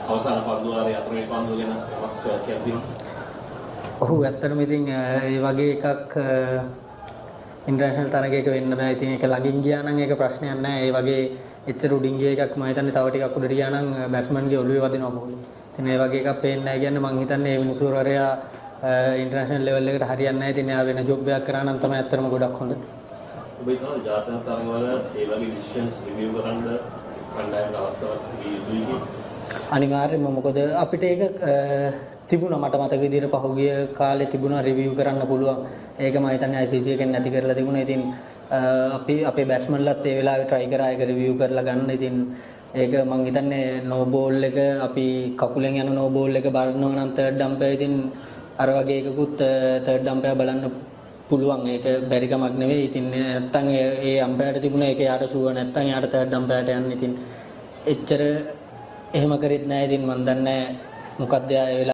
අවසාන පන්දුවාරයේ අතරේ පන්දුව ගැන යමක් කියන්න. ඔහු ඇත්තටම ඉතින් ඒ වගේ එකක් ඉන්ටර්නැෂනල් තරගයක වෙන්න බෑ. ඉතින් ඒක ළඟින් ගියා නම් ඒක ප්‍රශ්නයක් නෑ. ඒ වගේ එච්චර උඩින් ගිය එකක් මම හිතන්නේ තව ටිකක් උඩට ගියා නම් බැට්ස්මන්ගේ ඔළුවේ වදිනවා බෝලේ. ඉතින් ඒ වගේ එකක් පේන්නේ නැහැ කියන්නේ මම හිතන්නේ මේ විනිසුරුවරයා ඉන්ටර්නැෂනල් ලෙවල් එකට හරියන්නේ නැහැ. ඉතින් එයා වෙන ජොබ් එකක් කරා නම් තමයි ඇත්තටම ගොඩක් හොඳ. ඔබ හිතනවා ජාත්‍යන්තර තරගවල ඒ වගේ ඩිසිෂන්ස් රිවිව් කරන්න කණ්ඩායමට අවස්ථාවක් තිබුණේ? අනිවාර්යයෙන්ම මොකද අපිට ඒක තිබුණා මට මතක විදිහට පහුගිය කාලේ තිබුණා රිවිව් කරන්න පුළුවන්. ඒක මම හිතන්නේ ICC එකෙන් නැති කරලා තිබුණා. ඉතින් අපි අපේ බැට්ස්මන්ලත් ඒ වෙලාවේ try කරා ඒක රිවිව් කරලා ගන්න. ඉතින් ඒක මම හිතන්නේ no ball එක අපි කකුලෙන් යන no ball එක බලනවා නම් third umpire ඉතින් අර වගේ එකකුත් third umpire බලන්න පුළුවන්. ඒක බැරි කමක් නෙවෙයි. ඉතින් නැත්තම් ඒ umpire තිබුණා ඒක යාට ෂුවර් නැත්තම් යාට third umpire ට යන්න. ඉතින් එච්චර එහෙම කරෙත් නැහැ. ඉතින් මම දන්නේ මොකක්ද ඒ